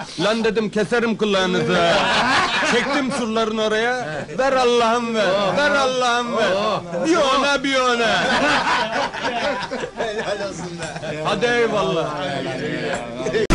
Lan dedim keserim kulağınızı. Çektim surların oraya. Ver Allah'ım ver. Ver Allah'ım ver. Bir ona bir ona. Helal olsun be. Hadi eyvallah.